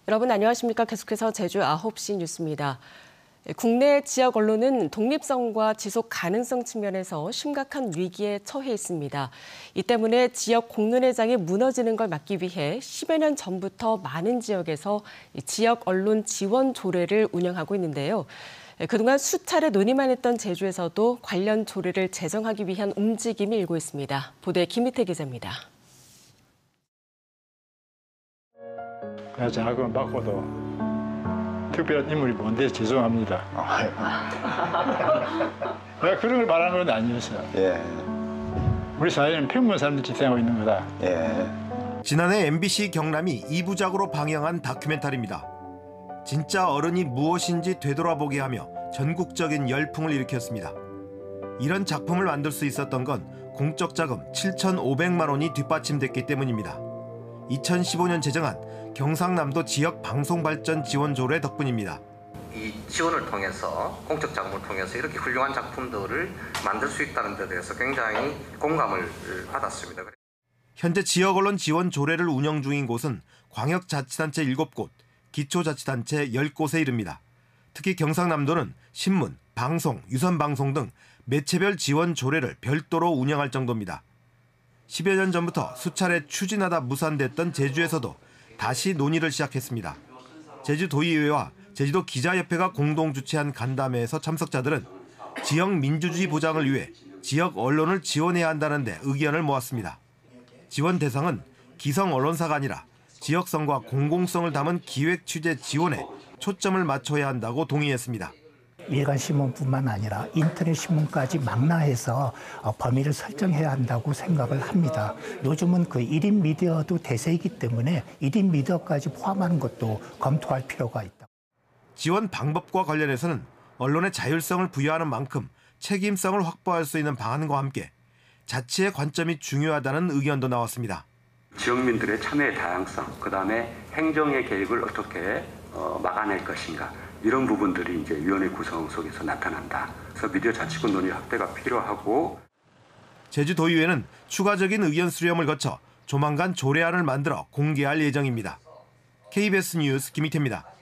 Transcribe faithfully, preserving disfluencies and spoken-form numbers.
여러분 안녕하십니까? 계속해서 제주 아홉 시 뉴스입니다. 국내 지역 언론은 독립성과 지속 가능성 측면에서 심각한 위기에 처해 있습니다. 이 때문에 지역 공론회장이 무너지는 걸 막기 위해 십여 년 전부터 많은 지역에서 지역 언론 지원 조례를 운영하고 있는데요. 그동안 수차례 논의만 했던 제주에서도 관련 조례를 제정하기 위한 움직임이 일고 있습니다. 보도에 김희태 기자입니다. 그냥 장학금을 받고도 특별한 인물이 뭔데 죄송합니다. 내가 그런 걸 말하는 건 아니었어요. 예. 우리 사회는 평범한 사람들이 지탱하고 있는 거다. 예. 지난해 엠비씨 경남이 이 부작으로 방영한 다큐멘터리입니다. 진짜 어른이 무엇인지 되돌아보게 하며 전국적인 열풍을 일으켰습니다. 이런 작품을 만들 수 있었던 건 공적 자금 칠천오백만 원이 뒷받침됐기 때문입니다. 이천십오 년 제정한 경상남도 지역 방송 발전 지원 조례 덕분입니다. 이 지원을 통해서 공적 자금을 통해서 이렇게 훌륭한 작품들을 만들 수 있다는 데 대해서 굉장히 공감을 받았습니다. 현재 지역 언론 지원 조례를 운영 중인 곳은 광역자치단체 일곱 곳, 기초자치단체 열 곳에 이릅니다. 특히 경상남도는 신문, 방송, 유선방송 등 매체별 지원 조례를 별도로 운영할 정도입니다. 십여 년 전부터 수차례 추진하다 무산됐던 제주에서도 다시 논의를 시작했습니다. 제주도의회와 제주도 기자협회가 공동 주최한 간담회에서 참석자들은 지역 민주주의 보장을 위해 지역 언론을 지원해야 한다는 데 의견을 모았습니다. 지원 대상은 기성 언론사가 아니라 지역성과 공공성을 담은 기획 취재 지원에 초점을 맞춰야 한다고 동의했습니다. 일간 신문뿐만 아니라 인터넷 신문까지 망라해서 범위를 설정해야 한다고 생각을 합니다. 요즘은 그 일 인 미디어도 대세이기 때문에 일 인 미디어까지 포함하는 것도 검토할 필요가 있다. 지원 방법과 관련해서는 언론의 자율성을 부여하는 만큼 책임성을 확보할 수 있는 방안과 함께 자치의 관점이 중요하다는 의견도 나왔습니다. 지역민들의 참여의 다양성, 그다음에 행정의 계획을 어떻게 어, 막아낼 것인가, 이런 부분들이 이제 위원회 구성 속에서 나타난다. 그래서 미디어 자치권 논의 확대가 필요하고, 제주도의회는 추가적인 의견 수렴을 거쳐 조만간 조례안을 만들어 공개할 예정입니다. 케이비에스 뉴스 김희태입니다.